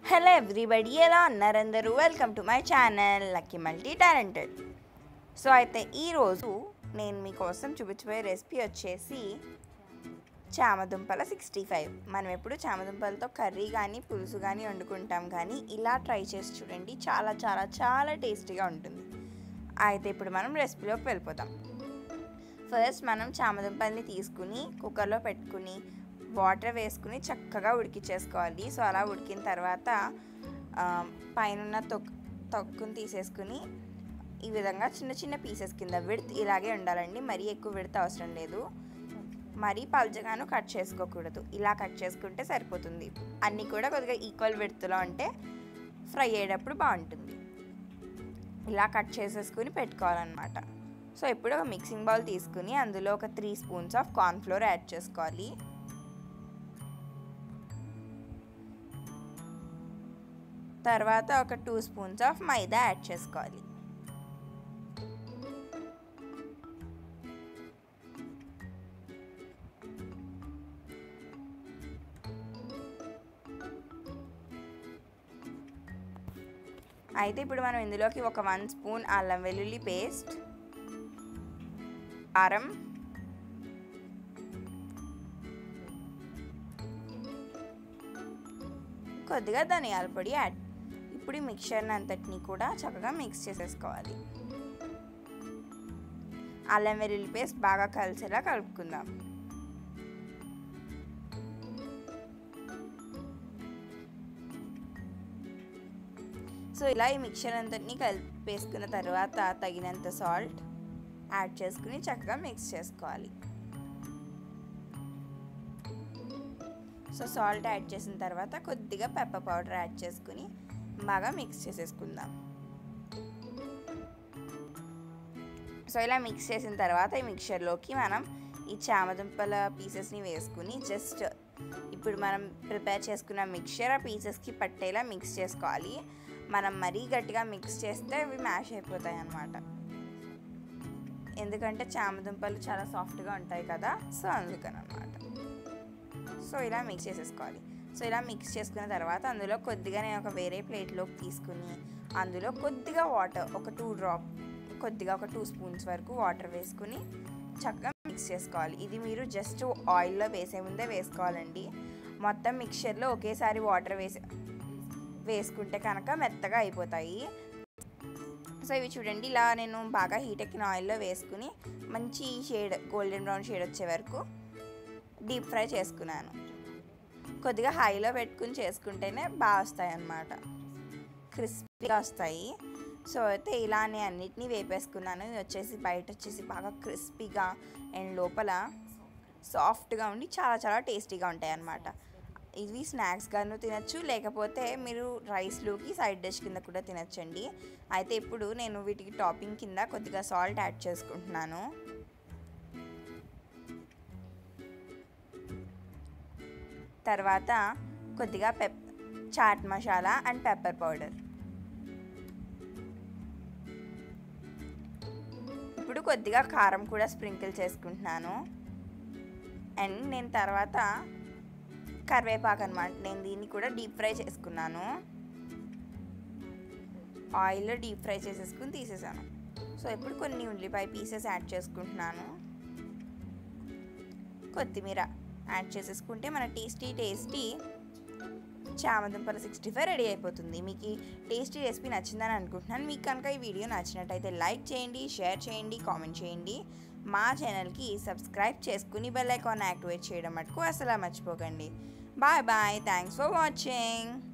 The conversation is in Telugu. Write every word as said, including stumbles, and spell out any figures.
హలో ఎవ్రీబడి, ఎలా ఉన్నారు అందరూ? Welcome to my channel lucky multi talented. So అయితే ఈరోజు నేను మీకోసం చూపించబోయే రెసిపీ వచ్చేసి చామదుంపల సిక్స్టీ ఫైవ్. మనం ఎప్పుడు చామదుంపలతో కర్రీ కానీ పులుసు కానీ వండుకుంటాం, కానీ ఇలా ట్రై చేసి చూడండి, చాలా చాలా చాలా టేస్టీగా ఉంటుంది. అయితే ఇప్పుడు మనం రెసిపీలోకి వెళ్ళిపోతాం. ఫస్ట్ మనం చామదుంపల్ని తీసుకుని కుక్కర్లో పెట్టుకుని వాటర్ వేసుకుని చక్కగా ఉడికించేసుకోవాలి. సో అలా ఉడికిన తర్వాత పైన తొక్కు తొక్కుని తీసేసుకుని ఈ విధంగా చిన్న చిన్న పీసెస్ కింద విడ్త్ ఇలాగే ఉండాలండి. మరీ ఎక్కువ విడ్త్ అవసరం లేదు, మరీ పల్చగాను కట్ చేసుకోకూడదు. ఇలా కట్ చేసుకుంటే సరిపోతుంది. అన్నీ కూడా కొద్దిగా ఈక్వల్ విడ్త్లో ఉంటే ఫ్రై అయ్యేటప్పుడు బాగుంటుంది. ఇలా కట్ చేసేసుకుని పెట్టుకోవాలన్నమాట. సో ఇప్పుడు ఒక మిక్సింగ్ బౌల్ తీసుకుని అందులో ఒక three spoons of cornflour add చేసుకోవాలి. తర్వాత ఒక two spoons of maida add చేసుకోవాలి. అయితే ఇప్పుడు మనం ఇందులోకి ఒక వన్ స్పూన్ అల్లం వెల్లుల్లి పేస్ట్, కారం, కొద్దిగా ధనియాల పొడి యాడ్. ఇప్పుడు ఈ మిక్చర్ని అంతటిని కూడా చక్కగా మిక్స్ చేసేసుకోవాలి. అల్లం వెల్లుల్లి పేస్ట్ బాగా కలిసేలా కలుపుకుందాం. సో ఇలా ఈ మిక్చర్ అంతటిని కలిపేసుకున్న తర్వాత తగినంత సాల్ట్ యాడ్ చేసుకుని చక్కగా మిక్స్ చేసుకోవాలి. సో సాల్ట్ యాడ్ చేసిన తర్వాత కొద్దిగా పెప్పర్ పౌడర్ యాడ్ చేసుకుని బాగా మిక్స్ చేసేసుకుందాం. సో ఇలా మిక్స్ చేసిన తర్వాత ఈ మిక్చర్లోకి మనం ఈ చామదుంపల పీసెస్ని వేసుకుని జస్ట్ ఇప్పుడు మనం ప్రిపేర్ చేసుకున్న మిక్చర్ ఆ పీసెస్కి పట్టేలా మిక్స్ చేసుకోవాలి. మనం మరీ గట్టిగా మిక్స్ చేస్తే అవి మ్యాష్ అయిపోతాయి అన్నమాట. ఎందుకంటే చామదుంపలు చాలా సాఫ్ట్గా ఉంటాయి కదా, సో అందుకని అన్నమాట. సో ఇలా మిక్స్ చేసేసుకోవాలి. సో ఇలా మిక్స్ చేసుకున్న తర్వాత అందులో కొద్దిగా నేను ఒక వేరే ప్లేట్లోకి తీసుకుని అందులో కొద్దిగా వాటర్ ఒక టూ డ్రాప్ కొద్దిగా ఒక టూ స్పూన్స్ వరకు వాటర్ వేసుకుని చక్కగా మిక్స్ చేసుకోవాలి. ఇది మీరు జస్ట్ ఆయిల్లో వేసే ముందే వేసుకోవాలండి. మొత్తం మిక్చర్లో ఒకేసారి వాటర్ వేసి వేసుకుంటే కనుక మెత్తగా అయిపోతాయి. సో ఇవి చూడండి, ఇలా నేను బాగా హీట్ ఎక్కిన ఆయిల్లో వేసుకుని మంచి షేడ్ గోల్డెన్ బ్రౌన్ షేడ్ వచ్చే వరకు డీప్ ఫ్రై చేసుకున్నాను. కొద్దిగా హైలో పెట్టుకుని చేసుకుంటేనే బాగా వస్తాయి అన్నమాట, క్రిస్పీగా వస్తాయి. సో అయితే ఇలానే అన్నిటినీ వేపేసుకున్నాను. ఇవి వచ్చేసి బయట వచ్చేసి బాగా క్రిస్పీగా అండ్ లోపల సాఫ్ట్గా ఉండి చాలా చాలా టేస్టీగా ఉంటాయి అన్నమాట. ఇవి స్నాక్స్గాను తినచ్చు, లేకపోతే మీరు రైస్లోకి సైడ్ డిష్ కింద కూడా తినచ్చండి. అయితే ఇప్పుడు నేను వీటికి టాపింగ్ కింద కొద్దిగా సాల్ట్ యాడ్ చేసుకుంటున్నాను. తర్వాత కొద్దిగా పెప్ chaat masala and pepper powder. ఇప్పుడు కొద్దిగా కారం కూడా స్ప్రింకిల్ చేసుకుంటున్నాను. అండ్ నేను తర్వాత కరివేపాకు అన్నమాట, నేను దీన్ని కూడా డీప్ ఫ్రై చేసుకున్నాను. ఆయిల్లో డీప్ ఫ్రై చేసేసుకుని తీసేసాను. సో ఇప్పుడు కొన్ని ఉల్లిపాయ పీసెస్ యాడ్ చేసుకుంటున్నాను. కొత్తిమీర యాడ్ చేసేసుకుంటే మన టేస్టీ టేస్టీ చామదుంపల సిక్స్టీ ఫైవ్ రెడీ అయిపోతుంది. మీకు ఈ టేస్టీ రెసిపీ నచ్చిందని అనుకుంటున్నాను. మీకు కనుక ఈ వీడియో నచ్చినట్టయితే లైక్ చేయండి, షేర్ చేయండి, కామెంట్ చేయండి. మా ఛానల్కి సబ్స్క్రైబ్ చేసుకుని బెల్ ఐకాన్ యాక్టివేట్ చేయడం మటుకు అసలు మర్చిపోకండి. Bye bye, thanks for watching.